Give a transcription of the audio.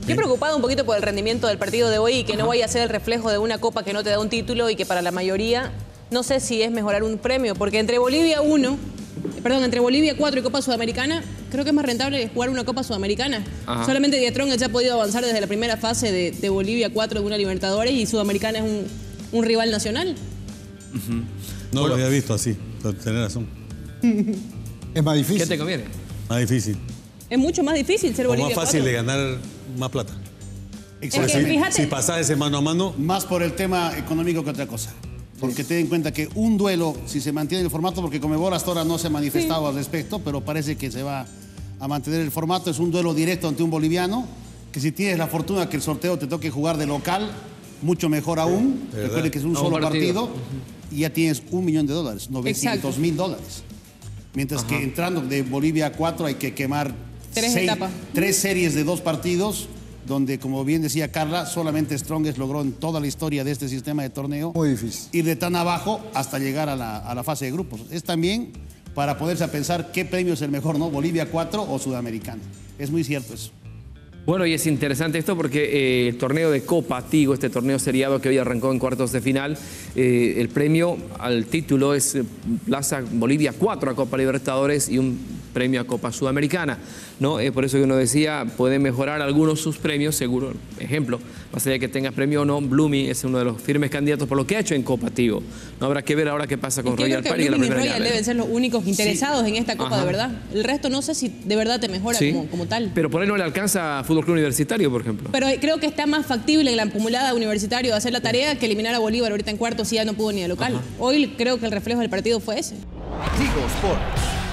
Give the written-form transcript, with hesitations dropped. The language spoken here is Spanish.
Estoy preocupado un poquito por el rendimiento del partido de hoy y que no vaya a ser el reflejo de una copa que no te da un título y que para la mayoría no sé si es mejorar un premio, porque entre Bolivia 4 y Copa Sudamericana, creo que es más rentable jugar una Copa Sudamericana. Solamente Die Strongest ya ha podido avanzar desde la primera fase de Bolivia 4 de una Libertadores y Sudamericana es un rival nacional. No lo había visto así, pero tenés razón. Es más difícil. ¿Qué te conviene? Más difícil. Es mucho más difícil ser O Bolivia más fácil 4. de ganar más plata. Exacto. Es que, fíjate, Si pasás ese mano a mano, Más por el tema económico que otra cosa. Porque ten en cuenta que un duelo, si se mantiene el formato, porque Conmebol hasta ahora no se ha manifestado al respecto, pero parece que se va a mantener el formato, es un duelo directo ante un boliviano, que si tienes la fortuna que el sorteo te toque jugar de local, mucho mejor aún. Recuerde que es un solo partido y ya tienes $1 millón, $900.000. Mientras que entrando de Bolivia a 4 hay que quemar tres series de 2 partidos, donde, como bien decía Carla, solamente Strongest logró en toda la historia de este sistema de torneo Muy difícil. ir de tan abajo hasta llegar a la fase de grupos. Es también para poderse a pensar qué premio es el mejor, ¿no? Bolivia 4 o Sudamericana. Es muy cierto eso. Bueno, y es interesante esto porque el torneo de Copa Tigo, este torneo seriado que hoy arrancó en cuartos de final, el premio al título es Plaza Bolivia 4 a Copa Libertadores y un premio a Copa Sudamericana, ¿no? Por eso que uno decía, puede mejorar algunos sus premios, seguro. Ejemplo, más allá de que tengas premio o no, Blumi es uno de los firmes candidatos por lo que ha hecho en Copa Tigo. No habrá que ver ahora qué pasa con Royal Party. Blooming y Royal deben ser los únicos interesados en esta Copa de verdad. El resto no sé si de verdad te mejora como tal. Pero por ahí no le alcanza a Fútbol Club Universitario, por ejemplo. Pero creo que está más factible en la acumulada Universitario hacer la tarea que eliminar a Bolívar ahorita en cuartos si ya no pudo ni de local. Hoy creo que el reflejo del partido fue ese. Tigo Sports.